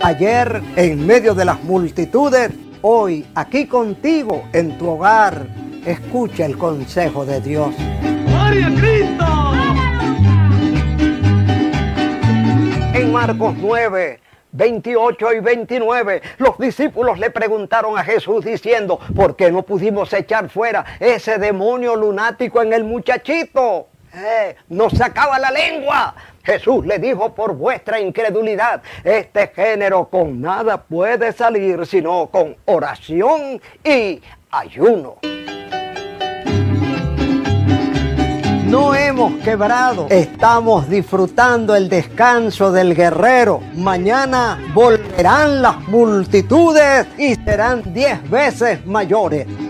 Ayer en medio de las multitudes, hoy aquí contigo en tu hogar. Escucha el consejo de Dios. ¡Gloria a Cristo! En Marcos 9, 28 y 29, los discípulos le preguntaron a Jesús diciendo: ¿por qué no pudimos echar fuera ese demonio lunático en el muchachito? Nos sacaba la lengua. Jesús le dijo: por vuestra incredulidad, este género con nada puede salir sino con oración y ayuno. No hemos quebrado, estamos disfrutando el descanso del guerrero. Mañana volverán las multitudes y serán 10 veces mayores.